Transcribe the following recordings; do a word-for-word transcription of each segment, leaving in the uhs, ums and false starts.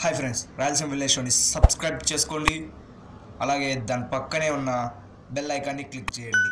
Hi friends, Rayalaseema village షోని subscribe చేసుకోండి. అలాగే దాని పక్కనే ఉన్న బెల్ ఐకాన్ని క్లిక్ చేయండి.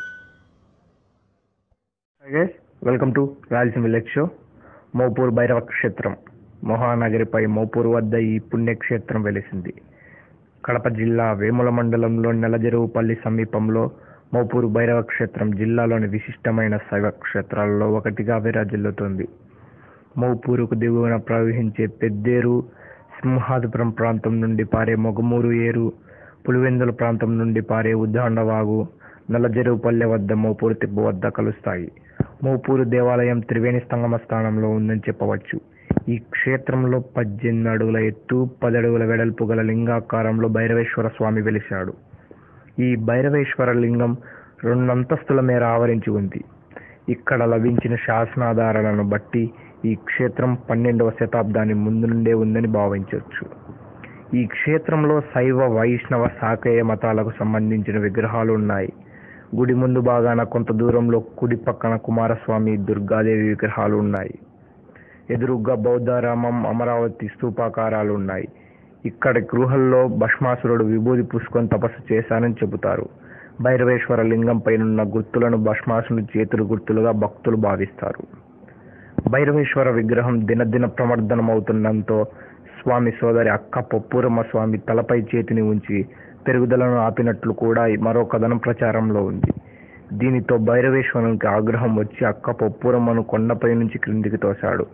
Hi guys, welcome to Rayalaseema village show. Mopur Bhairava క్షేత్రం మహానగరిపై మోపూర్ వద్ద ఈ పుణ్యక్షేత్రం వెలిసింది. కడప జిల్లా వేముల మండలంలో నెలజెరువుపల్లి సమీపంలో మోపూరు భైరవ క్షేత్రం జిల్లాలోని విశిష్టమైన శైవ క్షేత్రాలలో ఒకటిగా విరాజిల్లుతోంది. మోపూరుకు దిగువన ప్రవహించే పెద్దేరు, సింహాద్రిపురం ప్రాంతం నుండి పారే మొగమూరు ఏరు, పులివెందుల ప్రాంతం నుండి పారే ఉద్దాండవాగు నల్లజెరువుపల్లె వద్ద మోపూరు తిబ్బ వద్ద కలుస్తాయి. మోపూరు దేవాలయం త్రివేణి సంగమ స్థానంలో ఉందని చెప్పవచ్చు. ఈ క్షేత్రంలో పద్దెనిమిది అడుగుల ఎత్తు, పది అడుగుల వెడల్పు గల లింగాకారంలో భైరవేశ్వర స్వామి వెలిశాడు. ఈ భైరవేశ్వర లింగం రెండు అంతస్తుల మేర ఆవరించి ఉంది. ఇక్కడ లభించిన శాసనాధారాలను బట్టి ఈ క్షేత్రం పన్నెండవ శతాబ్దాన్ని ముందు నుండే ఉందని భావించవచ్చు. ఈ క్షేత్రంలో శైవ, వైష్ణవ, శాక్తేయ మతాలకు సంబంధించిన విగ్రహాలు ఉన్నాయి. గుడి ముందు భాగాన కొంత దూరంలో కుడి పక్కన కుమారస్వామి, దుర్గాదేవి విగ్రహాలు ఉన్నాయి. ఎదురుగా బౌద్ధరామం, అమరావతి స్తూపాకారాలు ఉన్నాయి. ఇక్కడి గృహల్లో భస్మాసురుడు విభూది పూసుకొని తపస్సు చేశానని చెబుతారు. భైరవేశ్వర లింగం పైనున్న గుర్తులను భస్మాసుని చేతులు గుర్తులుగా భక్తులు భావిస్తారు. భైరవేశ్వర విగ్రహం దినదిన ప్రమర్దనమవుతుండటంతో స్వామి సోదరి అక్క పొప్పూరమ్మ స్వామి తలపై చేతిని ఉంచి పెరుగుదలను ఆపినట్లు కూడా మరో కథనం ప్రచారంలో ఉంది. దీనితో భైరవేశ్వరునికి ఆగ్రహం వచ్చి అక్క పొప్పూరమ్మను కొండపై నుంచి క్రిందికి తోశాడు.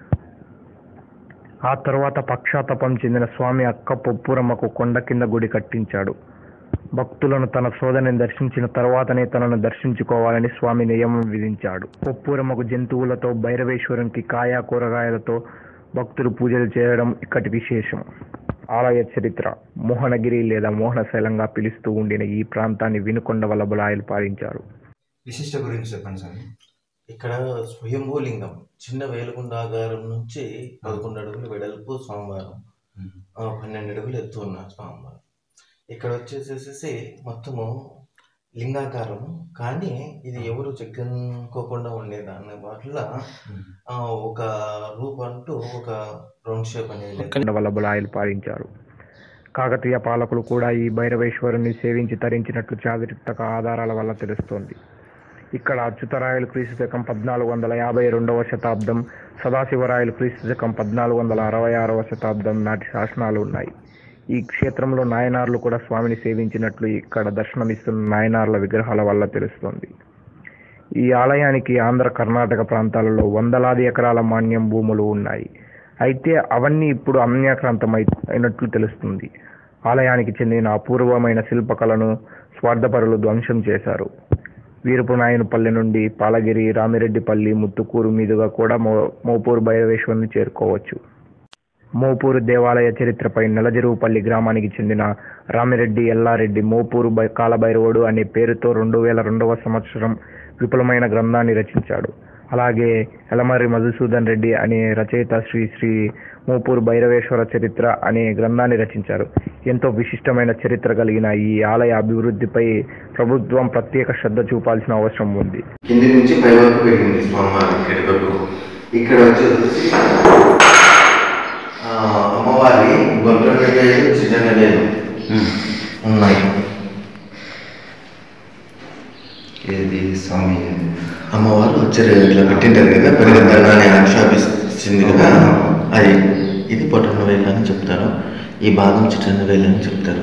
ఆ తర్వాత పక్షాతాపం చెందిన స్వామి అక్క పొప్పూరమ్మకు కొండ కింద గుడి కట్టించాడు. భక్తులను తన సోదరిని దర్శించిన తర్వాతనే తనను దర్శించుకోవాలని స్వామి నియమం విధించాడు. పొప్పూరమ్మకు జంతువులతో, భైరవేశ్వరునికి కాయ కూరగాయలతో భక్తులు పూజలు చేయడం ఇక్కడి విశేషం. ఆలయ చరిత్ర. మోహనగిరి లేదా మోహనశైలంగా పిలుస్తూ ఉండిన ఈ ప్రాంతాన్ని వినుకొండ వల్లభరాయలు పాలించారు. విశిష్ట గురించి చెప్పండి సార్. ఇక్కడ స్వయంభూలింగం చిన్న వేలుగుండాగారం నుంచి పదకొండు అడుగులు వెడల్పు స్వామివారం, పన్నెండు అడుగులు ఎత్తు ఉన్న స్వామివారం. ఇక్కడ వచ్చేసేసి మొత్తము లింగాకారము, కానీ ఇది ఎవరు చెక్కనుకోకుండా ఉండేదాన్ని వాటిలో ఒక రూప్ అంటూ ఒక రౌండ్ షేప్ అనేది వల్లభరాయలు పాలించారు. కాకతీయ పాలకులు కూడా ఈ భైరవేశ్వరుని సేవించి తరించినట్లు చారిత్రక ఆధారాల వల్ల తెలుస్తోంది. ఇక్కడ అచ్యుతరాయలు క్రీస్తు శకం పద్నాలుగు వందల యాభై రెండవ శతాబ్దం, సదాశివరాయలు క్రీస్తు శకం పద్నాలుగు వందల అరవై ఆరవ శతాబ్దం నాటి శాసనాలు ఉన్నాయి. ఈ క్షేత్రంలో నాయనార్లు కూడా స్వామిని సేవించినట్లు ఇక్కడ దర్శనమిస్తున్న నాయనార్ల విగ్రహాల వల్ల తెలుస్తోంది. ఈ ఆలయానికి ఆంధ్ర, కర్ణాటక ప్రాంతాలలో వందలాది ఎకరాల మాన్యం భూములు ఉన్నాయి. అయితే అవన్నీ ఇప్పుడు అన్యాక్రాంతమై అయినట్లు తెలుస్తుంది. ఆలయానికి చెందిన అపూర్వమైన శిల్పకళను స్వార్థపరులు ధ్వంసం చేశారు. వీరపునాయనపల్లి నుండి పాలగిరి, రామిరెడ్డిపల్లి, ముత్తుకూరు మీదుగా కూడా మో మోపూరు భైరవేశ్వరుని చేరుకోవచ్చు. మోపూరు దేవాలయ చరిత్రపై నెలజెరువుపల్లి గ్రామానికి చెందిన రామిరెడ్డి ఎల్లారెడ్డి మోపూరు కాలభైరవుడు అనే పేరుతో రెండు వేల రెండవ సంవత్సరం విపులమైన గ్రంథాన్ని రచించాడు. అలాగే ఎలమర్రి మధుసూదన్ రెడ్డి అనే రచయిత శ్రీ శ్రీ మోపూరు భైరవేశ్వర చరిత్ర అనే గ్రంథాన్ని రచించారు. ఎంతో విశిష్టమైన చరిత్ర కలిగిన ఈ ఆలయ అభివృద్ధిపై ప్రభుత్వం ప్రత్యేక శ్రద్ధ చూపాల్సిన అవసరం ఉంది. కింది నుంచి పై వరకు పెరిగింది స్వామివారి. ఇక్కడ వచ్చేసి అమ్మవారి గొంతు చిన్న ఉన్నాయి. ఇది స్వామి అమ్మవారు వచ్చారు ఇట్లా పెట్టింటారు కదా, పరిగెత్తాలని ఆక్షేపిస్తుంది కదా, అది ఇది పొట్టన్న వేలు అని చెప్తారు. ఈ భాగం చిన్న వేలు అని చెప్తారు.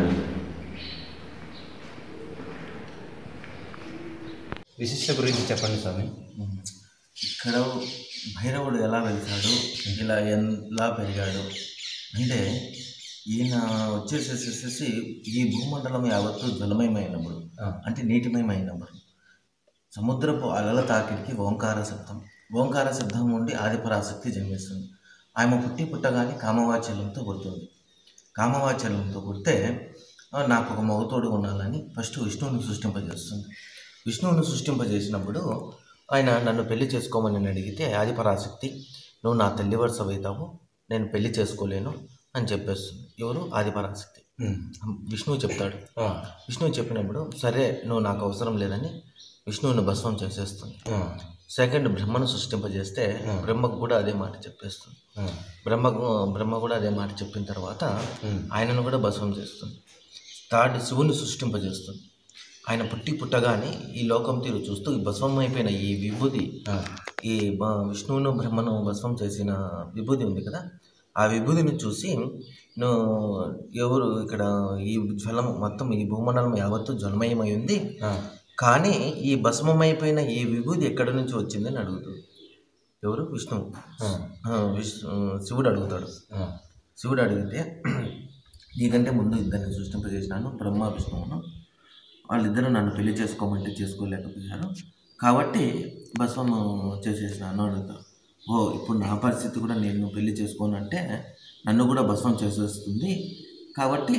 విశిష్ట గురించి చెప్పండి స్వామి. ఇక్కడ భైరవుడు ఎలా వెళ్తాడు, ఇలా ఎలా పెరిగాడు అంటే, ఈయన వచ్చేసేసేసి ఈ భూమండలం యావత్తు జలమయమైనప్పుడు, అంటే నీటిమయమైనప్పుడు సముద్రపు అలల తాకిడికి ఓంకార శబ్దం ఓంకార శబ్దం నుండి ఆదిపరాశక్తి జన్మిస్తుంది. ఆమె పుట్టి పుట్టగానే కామవాచల్యంతో పుడుతుంది. కామవాచల్యంతో పుడితే నాకు ఒక మగతోడు ఉండాలని ఫస్ట్ విష్ణువుని సృష్టింపజేస్తుంది. విష్ణువుని సృష్టింపజేసినప్పుడు ఆయన నన్ను పెళ్లి చేసుకోమని అడిగితే ఆదిపరాశక్తి, నువ్వు నా తల్లి వరుస అవుతావు, నేను పెళ్లి చేసుకోలేను అని చెప్పేస్తుంది. ఎవరు? ఆదిపరాశక్తి. విష్ణువు చెప్తాడు. విష్ణువు చెప్పినప్పుడు సరే నువ్వు నాకు అవసరం లేదని విష్ణువుని భస్మం చేసేస్తుంది. సెకండ్ బ్రహ్మను సృష్టింపజేస్తే బ్రహ్మకు కూడా అదే మాట చెప్పేస్తుంది. బ్రహ్మకు బ్రహ్మ కూడా అదే మాట చెప్పిన తర్వాత ఆయనను కూడా భస్మం చేస్తుంది. థర్డ్ శివుని సృష్టింపజేస్తుంది. ఆయన పుట్టి పుట్టగానే ఈ లోకం తీరు చూస్తూ ఈ భస్మం అయిపోయిన ఈ విభూది, ఈ విష్ణువును బ్రహ్మను భస్మం చేసిన విభూది ఉంది కదా, ఆ విభూతిని చూసి నువ్వు ఎవరు ఇక్కడ ఈ జ్వలం మొత్తం ఈ భూమండలం యావత్తు జ్వలమయమై ఉంది, కానీ ఈ భస్మమైపోయిన ఈ విభూతి ఎక్కడి నుంచి వచ్చిందని అడుగుతుంది. ఎవరు? విష్ణువు. విష్ణు శివుడు అడుగుతాడు. శివుడు అడిగితే నీకంటే ముందు ఇద్దరిని సృష్టింపజేసినాను, బ్రహ్మ విష్ణువును. వాళ్ళిద్దరూ నన్ను పెళ్లి చేసుకోమంటే చేసుకోలేకపోయారు, కాబట్టి భస్మము చేసేసినాను అడుగుతారు. ఓ ఇప్పుడు నా పరిస్థితి కూడా నేను పెళ్లి చేసుకోను అంటే నన్ను కూడా భస్మం చేసేస్తుంది, కాబట్టి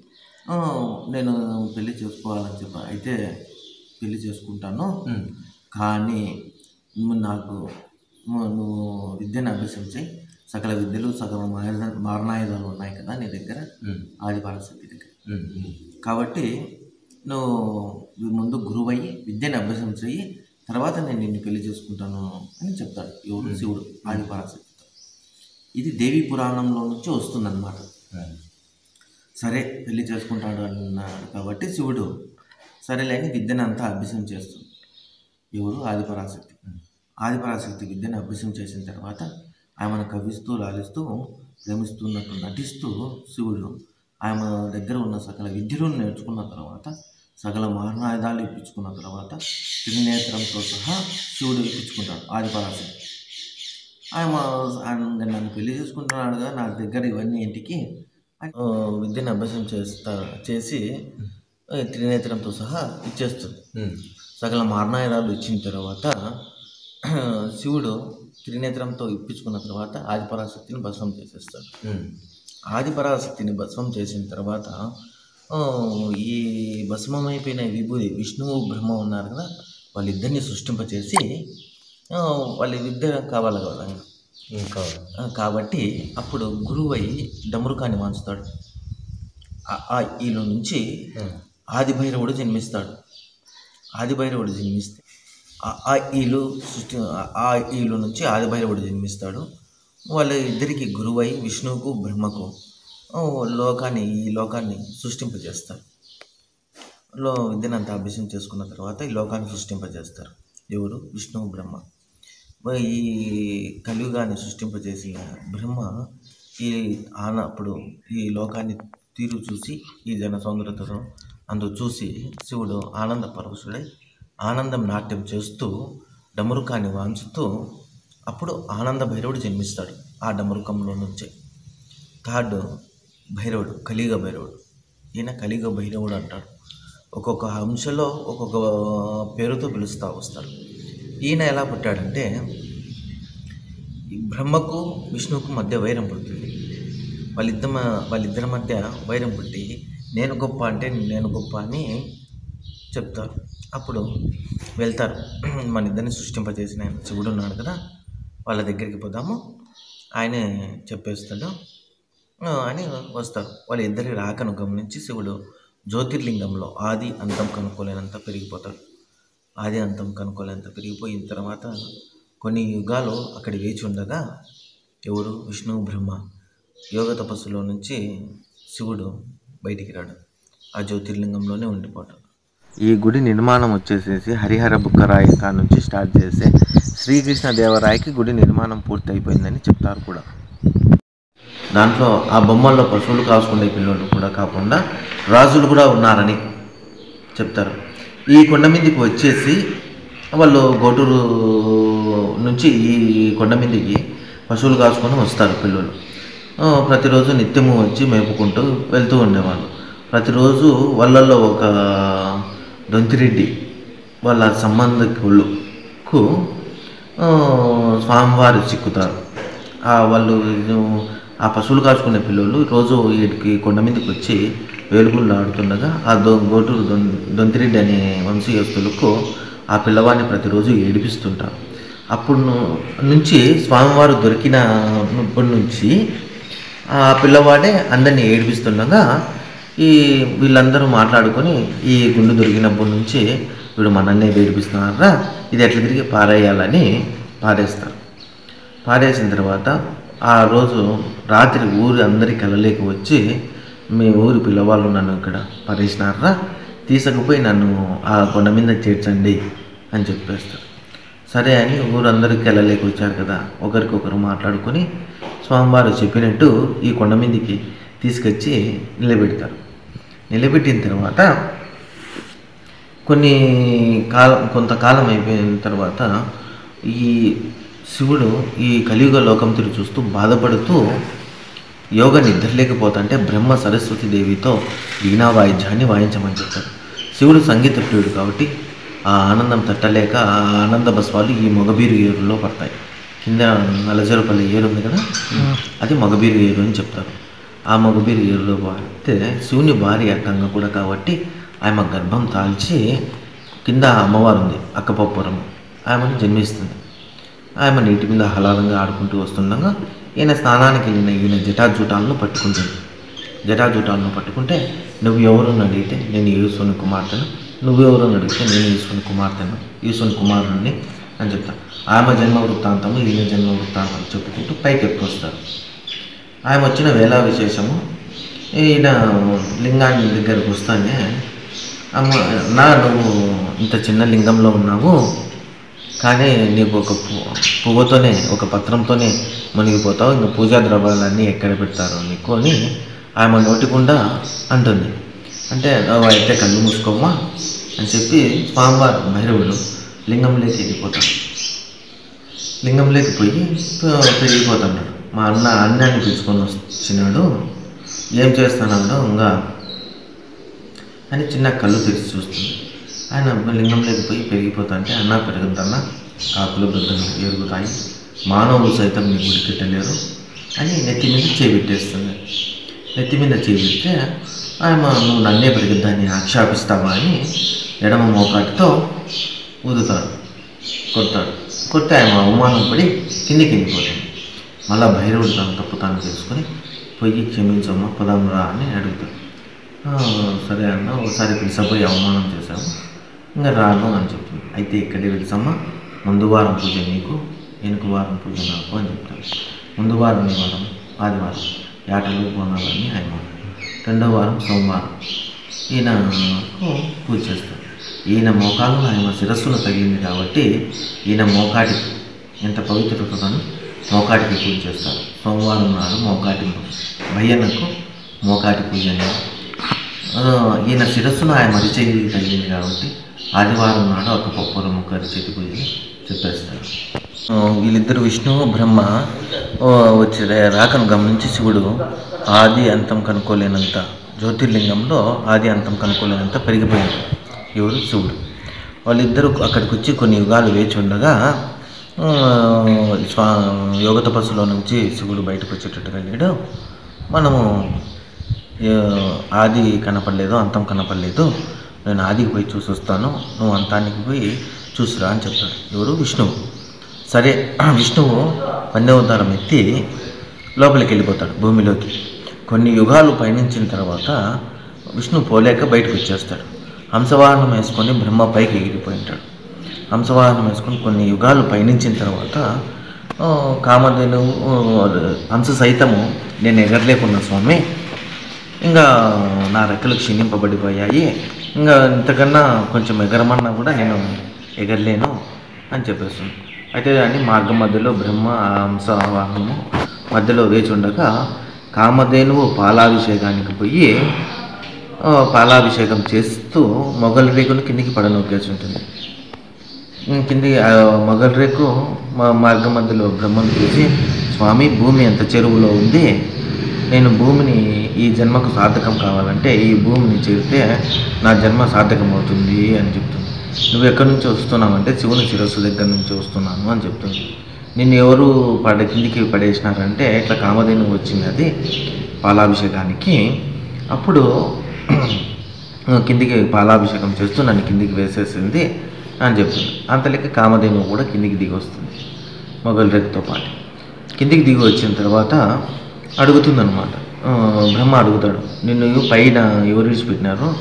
నేను పెళ్లి చేసుకోవాలని చెప్పి అయితే పెళ్లి చేసుకుంటాను, కానీ నువ్వు నాకు నువ్వు విద్యను అభ్యసించి సకల విద్యలు సకల మారణాయుధాలు ఉన్నాయి కదా నీ దగ్గర, ఆది పరాశక్తి దగ్గర, కాబట్టి నువ్వు ముందు గురువు అయ్యి విద్యను అభ్యసం చెయ్యి, తర్వాత నేను నిన్ను పెళ్లి చేసుకుంటాను అని చెప్తాడు ఎవరు? శివుడు ఆది పరాశక్తితో. ఇది దేవి పురాణంలో నుంచి వస్తుందన్నమాట. సరే పెళ్లి చేసుకుంటాడు అన్నాడు కాబట్టి శివుడు సరేలేని విద్యను అంతా అభ్యసం చేస్తుంది. ఎవరు? ఆది పరాశక్తి. ఆది పరాశక్తి విద్యను అభ్యసం చేసిన తర్వాత ఆమెను కవిస్తూ లాలిస్తూ ప్రేమిస్తున్నట్టు నటిస్తూ శివుడు ఆమె దగ్గర ఉన్న సకల విద్యలను నేర్చుకున్న తర్వాత, సకల మారణాయుధాలు ఇప్పించుకున్న తర్వాత త్రినేత్రంతో సహా శివుడు ఇప్పించుకుంటాడు ఆది పరాశక్తి. ఆమె నన్ను పెళ్లి చేసుకుంటున్నాడు కదా, నా దగ్గర ఇవన్నీ ఇంటికి విద్యను అభ్యాసం చేస్తా చేసి త్రినేత్రంతో సహా ఇచ్చేస్తుంది. సకల మారణాయుధాలు ఇచ్చిన తర్వాత శివుడు త్రినేత్రంతో ఇప్పించుకున్న తర్వాత ఆది పరాశక్తిని భస్మం చేసేస్తాడు. ఆది పరాశక్తిని భస్మం చేసిన తర్వాత ఈ భస్మమైపోయిన విభూది విష్ణువు బ్రహ్మ ఉన్నారు కదా, వాళ్ళిద్దరిని సృష్టింపచేసి వాళ్ళ విద్య కావాలి కదా కాబట్టి అప్పుడు గురువై డమరుకాన్ని వాంచుతాడు. ఆ ఈలో నుంచి ఆది భైరవుడు జన్మిస్తాడు. ఆది భైరవుడు జన్మిస్తే ఆ ఈలు సృష్టి ఆ ఈలు నుంచి ఆది భైరవుడు జన్మిస్తాడు. వాళ్ళ ఇద్దరికి గురువై విష్ణువుకు బ్రహ్మకు లోకాన్ని ఈ లోకాన్ని సృష్టింపజేస్తారు. లో విద్యనంతా అభ్యసం చేసుకున్న తర్వాత ఈ లోకాన్ని సృష్టింపజేస్తారు. ఎవరు? విష్ణువు బ్రహ్మ. ఈ కలియుగాన్ని సృష్టింపజేసిన బ్రహ్మ ఈ ఆన అప్పుడు ఈ లోకాన్ని తీరు చూసి ఈ జన సౌందర్యతను అందు చూసి శివుడు ఆనంద పరవశుడై ఆనందం నాట్యం చేస్తూ డమరుకాన్ని వాంచుతూ అప్పుడు ఆనంద భైరవుడు జన్మిస్తాడు. ఆ డమరుకంలో నుంచే థర్డ్ భైరవుడు కలియుగ భైరవుడు. ఈయన కలియుగ భైరవుడు అంటాడు. ఒక్కొక్క అంశలో ఒక్కొక్క పేరుతో పిలుస్తూ వస్తారు. ఈయన ఎలా పుట్టాడంటే బ్రహ్మకు విష్ణువుకు మధ్య వైరం పుట్టింది. వాళ్ళిద్దరి వాళ్ళిద్దరి మధ్య వైరం పుట్టి నేను గొప్ప అంటే నేను గొప్ప అని చెప్తారు. అప్పుడు వెళ్తారు, మన ఇద్దరిని సృష్టింపజేసిన ఆయన శివుడు ఉన్నాడు కదా, వాళ్ళ దగ్గరికి పోదాము, ఆయనే చెప్పేస్తాడు అని వస్తారు. వాళ్ళ ఇద్దరి రాకను గమనించి శివుడు జ్యోతిర్లింగంలో ఆది అంతం కనుక్కోలేనంత పెరిగిపోతాడు. ఆది అంతం కనుక్కోలేనంత పెరిగిపోయిన తర్వాత కొన్ని యుగాలు అక్కడ వేచి ఉండగా ఎవరు? విష్ణువు బ్రహ్మ యోగ తపస్సులో నుంచి శివుడు బయటికి రాడు, ఆ జ్యోతిర్లింగంలోనే ఉండిపోతాడు. ఈ గుడి నిర్మాణం వచ్చేసేసి హరిహర బుక్కరాయ కా నుంచి స్టార్ట్ చేస్తే శ్రీకృష్ణ దేవరాయకి గుడి నిర్మాణం పూర్తి అయిపోయిందని చెప్తారు కూడా. దాంట్లో ఆ బొమ్మల్లో పశువులు కాసుకునే పిల్లలు కూడా కాకుండా రాజులు కూడా ఉన్నారని చెప్తారు. ఈ కొండ మీదకి వచ్చేసి వాళ్ళు గోటూరు నుంచి ఈ కొండ మీదకి పశువులు కాసుకొని వస్తారు పిల్లలు. ప్రతిరోజు నిత్యము వచ్చి మేపుకుంటూ వెళ్తూ ఉండేవాళ్ళు. ప్రతిరోజు వాళ్ళల్లో ఒక దొంతిరెడ్డి వాళ్ళ సంబంధికులకు స్వామివారు చిక్కుతారు. వాళ్ళు ఆ పశువులు కాచుకునే పిల్లలు రోజు వీటికి కొండ మీదకి వచ్చి వేలుగుళ్ళు ఆడుతుండగా ఆ దొ గోటూరు దొ దొంతిరెడ్డి అనే వంశీయస్తులకు ఆ పిల్లవాడిని ప్రతిరోజు ఏడిపిస్తుంటారు. అప్పుడు నుంచి స్వామివారు దొరికినప్పటి నుంచి ఆ పిల్లవాడే అందరినీ ఏడిపిస్తుండగా ఈ వీళ్ళందరూ మాట్లాడుకొని ఈ గుండు దొరికినప్పటి నుంచి వీడు మనల్ని వేడిపిస్తున్నారా, ఇది ఎట్లా తిరిగి పారేయాలని పారేస్తారు. పారేసిన తర్వాత ఆ రోజు రాత్రి ఊరి అందరి కలలేకి వచ్చి, మీ ఊరి పిల్లవాళ్ళు నన్ను ఇక్కడ పారేసినారా, తీసుకుపోయి నన్ను ఆ కొండ మీద చేర్చండి అని చెప్పేస్తారు. సరే అని ఊరందరికీ కలలేకి వచ్చారు కదా, ఒకరికొకరు మాట్లాడుకొని స్వామివారు చెప్పినట్టు ఈ కొండ మీదకి తీసుకొచ్చి నిలబెడతారు. నిలబెట్టిన తర్వాత కొన్ని కాలం కొంతకాలం అయిపోయిన తర్వాత ఈ శివుడు ఈ కలియుగ లోకం తిరిగి చూస్తూ బాధపడుతూ యోగ నిద్రలేకపోతుంటే బ్రహ్మ సరస్వతి దేవితో వీణా వాయిద్యాన్ని వాయించమని చెప్తారు. శివుడు సంగీత ప్రియుడు కాబట్టి ఆ ఆనందం తట్టలేక ఆ ఆనంద బస్వాలు ఈ మొగబీరు ఏరులో పడతాయి. కింద నలజరపల్లి ఏరు ఉంది కదా, అది మొగబీరు ఏరు అని చెప్తారు. ఆ మొగబీరు ఏరులో పడితే శివుని భార్య గంగ కూడా కాబట్టి ఆమె గర్భం తాల్చి కింద అమ్మవారు ఉంది అక్కపప్పురం, ఆమెను జన్మిస్తుంది. ఆమె నీటి మీద ఆహ్లాదంగా ఆడుకుంటూ వస్తుండగా ఈయన స్నానానికి వెళ్ళిన ఈయన జటాజూటాలను పట్టుకుంటుంది. జటాజూటాలను పట్టుకుంటే నువ్వు ఎవరు అడిగితే నేను ఈశ్వరుని కుమార్తెను, నువ్వెవరు అడిగితే నేను ఈశ్వరుని కుమార్తెను, ఈశ్వరుని కుమారుడిని అని చెప్తాను. ఆమె జన్మ వృత్తాంతము ఈయన జన్మ వృత్తాంతం చెప్పుకుంటూ పైకి ఎక్కువస్తారు. ఆమె వచ్చిన వేళా విశేషము, ఈయన లింగాన్ని దగ్గరకు వస్తానే, అమ్మ నా నువ్వు ఇంత చిన్న లింగంలో ఉన్నావు, కానీ నీకు ఒక పువ్వుతోనే ఒక పత్రంతోనే మునిగిపోతావు, ఇంకా పూజా ద్రవ్యాలన్నీ ఎక్కడ పెడతారో నీకు అని ఆమె నోటికుండా అంటుంది. అంటే అయితే కళ్ళు మూసుకోమ్మా అని చెప్పి స్వామివారు భైరవుడు లింగంలోకి వెళ్ళిపోతాడు. లింగంలోకి పోయి పెరిగిపోతున్నాడు. మా అన్న అన్నాన్ని పిలుచుకొని వచ్చినాడు, ఏం చేస్తున్నాడు ఇంకా అని చిన్న కళ్ళు తెరిచి చూస్తుంది. ఆయన లింగంలోకి పోయి పెరిగిపోతా అన్న పెరుగుతున్నా, కాకులు బుద్ధలు ఎరుగుతాయి, మానవులు సైతం నీ గుడి పెట్టలేరు అని నెత్తి మీద చేపెట్టేస్తుంది. నెత్తి మీద చేపెడితే ఆయన నువ్వు నన్నే పెరిగిద్దాన్ని ఆక్షేపిస్తావా అని ఎడమ మోకాటితో ఊదుతాడు, కొడతాడు. కొట్టి ఆయన అవమానం పడి కిందికి వెళ్ళిపోతుంది. మళ్ళీ భైరవుడు తన తప్పు తాను తెలుసుకొని పోయి క్షమించమ్మా పదమురా అని అడుగుతాడు. సరే అన్న, ఒకసారి పిలిచపోయి అవమానం చేశాము, ఇంకా రాను అని చెప్తుంది. అయితే ఇక్కడే పిలిచమ్మా, ముందు వారం పూజ నీకు, వెనుక వారం పూజ నాకు అని చెప్తాను. ముందు వారం వారం ఆదివారం యాటలు బోనాలని ఆయన, రెండో వారం సోమవారం ఈయనకు పూజ చేస్తాడు. ఈయన మోకాలు ఆయన శిరస్సును తగిలింది కాబట్టి ఈయన మోకాటికి ఎంత పవిత్రతను మోకాటికి పూజ చేస్తారు. సోమవారం నాడు మోకాటి భయ్యనకు మోకాటి పూజ అనేది. ఈయన శిరస్సును ఆయన మరిచేయి తగిలింది కాబట్టి ఆదివారం నాడు ఒక పప్పుల ముక్కరి చేతి పూజ చెప్పేస్తారు. వీళ్ళిద్దరు విష్ణువు బ్రహ్మ వచ్చే రాకను గమనించి శివుడు ఆది అంతం కనుక్కోలేనంత జ్యోతిర్లింగంలో ఆది అంతం కనుక్కోలేనంత పెరిగిపోయాడు. ఎవరు? శివుడు. వాళ్ళిద్దరూ అక్కడికి వచ్చి కొన్ని యుగాలు వేచి ఉండగా స్వా యోగ తపస్సులో నుంచి శివుడు బయటకు వచ్చేటట్టుగా లేడు. మనము ఆది కనపడలేదు, అంతం కనపడలేదు, నేను ఆదికి పోయి చూసి వస్తాను, నువ్వు అంతానికి పోయి చూసిరా అని చెప్తాడు. ఎవరు? విష్ణువు. సరే, విష్ణువు వన్యవతారం ఎత్తి లోపలికి వెళ్ళిపోతాడు భూమిలోకి. కొన్ని యుగాలు పయనించిన తర్వాత విష్ణు పోలేక బయటకు వచ్చేస్తాడు. హంసవాహనం వేసుకొని బ్రహ్మ పైకి ఎగిరిపోయి ఉంటాడు. హంసవాహనం వేసుకొని కొన్ని యుగాలు పయనించిన తర్వాత కామధేను హంస సైతము నేను ఎగరలేకున్నా స్వామి, ఇంకా నా రెక్కలు క్షీణింపబడిపోయాయి, ఇంకా ఇంతకన్నా కొంచెం ఎగరమన్నా కూడా నేను ఎగరలేను అని చెప్పేస్తుంది. అయితే దాన్ని మార్గం మధ్యలో బ్రహ్మ హంస వాహనము మధ్యలో వేచి ఉండగా కామధేనువు పాలాభిషేకానికి పోయి పాలాభిషేకం చేస్తూ మొగలి రేకును కిందికి పడనొక్కేసి ఉంటుంది. కింది మొగలి రేకు మార్గం మధ్యలో బ్రహ్మను చూసి, స్వామి భూమి ఎంత చెరువులో ఉంది, నేను భూమిని ఈ జన్మకు సార్థకం కావాలంటే ఈ భూమిని చేరితే నా జన్మ సార్థకం అవుతుంది అని చెప్తుంది. నువ్వు ఎక్కడి నుంచి వస్తున్నావు అంటే శివుని శిరస్సు దగ్గర నుంచి వస్తున్నాను అని చెప్తుంది. నిన్ను ఎవరు పడ కిందికి పడేసినారంటే ఇట్లా కామధేను వచ్చింది అది పాలాభిషేకానికి. అప్పుడు కిందికి పాలాభిషేకం చేస్తూ నన్ను కిందికి వేసేసింది అని చెప్తుంది. అంతలేక కామధేను కూడా కిందికి దిగి వస్తుంది మొగలి రేకుతో పాటు. కిందికి దిగి వచ్చిన తర్వాత అడుగుతుందన్నమాట, బ్రహ్మ అడుగుతాడు, నిన్ను పైన ఎవరు విడిచిపెట్టినారు,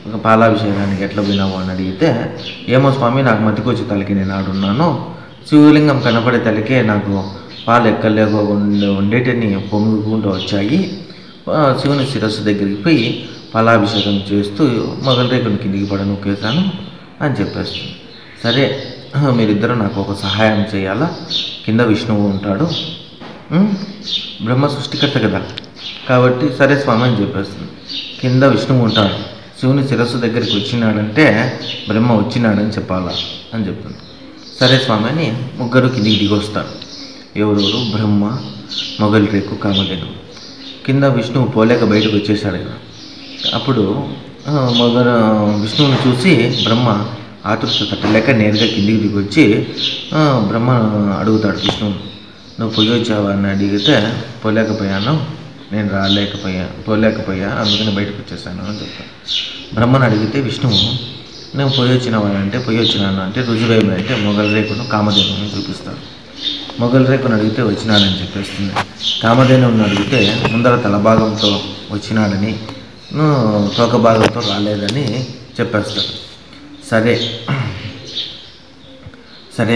ఒక పాలాభిషేకానికి ఎట్లా పోయినావు అని అడిగితే, ఏమో స్వామి నాకు మతికొచ్చి తలకి నేను ఆడున్నాను, శివలింగం కనపడే తలకే నాకు పాలు ఎక్కలేకుండా ఉండేటని పొంగుకుంటూ వచ్చాయి, శివుని శిరస్సు దగ్గరికి పోయి పాలాభిషేకం చేస్తూ మొగలి రేకుని కిందికి పడ నొక్కేశాను అని చెప్పేస్తుంది. సరే మీరిద్దరూ నాకు ఒక సహాయం చేయాలా, కింద విష్ణువు ఉంటాడు, బ్రహ్మ సృష్టికర్త కదా, కాబట్టి సరే స్వామి అని చెప్పేస్తుంది. కింద విష్ణువు ఉంటాడు, శివుని శిరస్సు దగ్గరికి వచ్చినాడంటే బ్రహ్మ వచ్చినాడని చెప్పాలా అని చెప్తుంది. సరే స్వామి అని ముగ్గురు కిందికి దిగొస్తారు. ఎవరెవరు? బ్రహ్మ, మొగలి రేకు, కామధేను. కింద విష్ణువు పోలేక బయటకు వచ్చేసాడు కదా. అప్పుడు మొగ విష్ణువుని చూసి బ్రహ్మ ఆతృత తట్టలేక నేరుగా కిందికి దిగొచ్చి బ్రహ్మ అడుగుతాడు విష్ణువుని, నువ్వు పొయ్యి వచ్చావా అని అడిగితే, పోలేకపోయాను, నేను రాలేకపోయా పోలేకపోయా అందుకని బయటకు వచ్చేసాను అని చెప్తాను. బ్రహ్మను అడిగితే విష్ణువు, నేను పొయ్యి వచ్చినవాడు అంటే పొయ్యి వచ్చినాను అంటే రుజువేమి అంటే మొగలి రేకును కామధేనుని చూపిస్తాడు. మొగలి రేకును అడిగితే వచ్చినాడని చెప్పేస్తుంది. కామధేనుని అడిగితే ముందర తల భాగంతో వచ్చినాడని, తోక భాగంతో రాలేదని చెప్పేస్తాడు. సరే సరే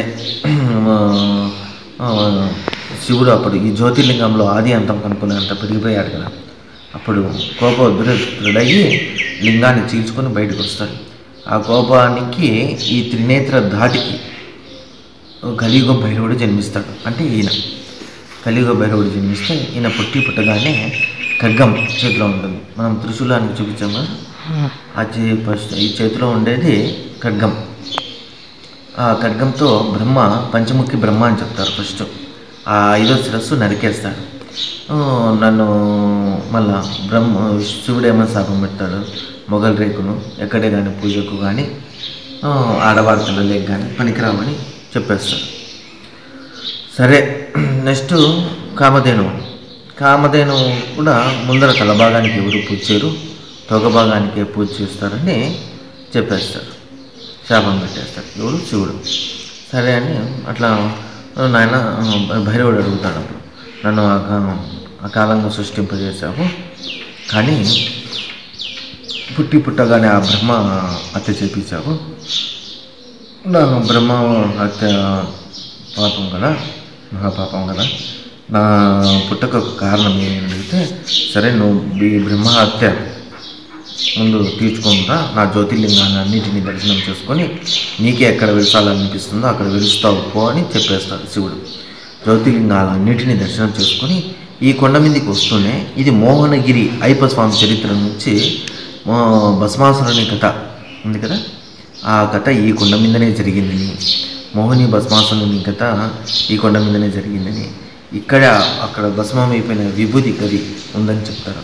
శివుడు అప్పుడు ఈ జ్యోతిర్లింగంలో ఆది అంతం కనుక్కునేంత పెరిగిపోయాడు కదా. అప్పుడు కోపోద్రుడయ్యి లింగాన్ని చీల్చుకొని బయటకు వస్తాడు. ఆ కోపానికి ఈ త్రినేత్ర ధాటికి కలియుగ భైరవుడు జన్మిస్తాడు. అంటే ఈయన కలియుగ భైరవుడు జన్మిస్తే ఈయన పుట్టి పుట్టగానే ఖడ్గం చేతిలో ఉంటుంది. మనం త్రిశూలానికి చూపించాము, ఆ చే ఫస్ట్ ఈ చేతిలో ఉండేది ఖడ్గం. ఆ ఖడ్గంతో బ్రహ్మ పంచముఖి బ్రహ్మ అని చెప్తారు. ఫస్ట్ ఆ ఐదో శిరస్సు నరికేస్తాడు. నన్ను మళ్ళా బ్రహ్మ శివుడేమో శాపం పెడతాడు, మొగలి రేకును ఎక్కడే కానీ పూజకు కానీ ఆడవారి తలలేక కానీ పనికిరామని చెప్పేస్తాడు. సరే నెక్స్ట్ కామధేను. కామధేను కూడా ముందర తల భాగానికి ఎవరు పూజ చేయరు, తొగ భాగానికే పూజ చేస్తారని చెప్పేస్తారు, శాపం పెట్టేస్తారు. ఎవరు? శివుడు. సరే అని అట్లా నాయన భైరవుడు అడుగుతాడు, అప్పుడు నన్ను అకాలంగా సృష్టింపజేశావు, కానీ పుట్టి పుట్టగానే ఆ బ్రహ్మ హత్య చేపించావు, నన్ను బ్రహ్మ హత్య పాపం కదా, మహాపాపం కదా, నా పుట్టక కారణం ఏమి అడిగితే, సరే నువ్వు ఈ బ్రహ్మ హత్య ముందు తీర్చుకుంటా, నా జ్యోతిర్లింగాన్ని అన్నింటినీ దర్శనం చేసుకొని నీకే ఎక్కడ వెలిసాలనిపిస్తుందో అక్కడ వెలుస్తావు పో అని చెప్పేస్తాడు శివుడు. జ్యోతిర్లింగాలన్నింటినీ దర్శనం చేసుకొని ఈ కొండ మీదకి వస్తూనే, ఇది మోహనగిరి అయ్యప్ప స్వామి చరిత్ర నుంచి భస్మాసురుని కథ ఉంది కదా, ఆ కథ ఈ కొండ మీదనే జరిగిందని, మోహిని భస్మాసురుని కథ ఈ కొండ మీదనే జరిగిందని, ఇక్కడ అక్కడ భస్మం అయిపోయిన విభూతి గది ఉందని చెప్తారు.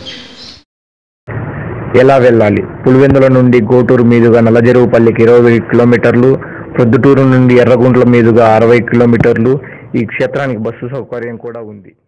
ఎలా వెళ్ళాలి? పులివెందుల నుండి గోటూరు మీదుగా నల్లజెరువుపల్లికి ఇరవై కిలోమీటర్లు, ప్రొద్దుటూరు నుండి ఎర్రగుంట్ల మీదుగా అరవై కిలోమీటర్లు. ఈ క్షేత్రానికి బస్సు సౌకర్యం కూడా ఉంది.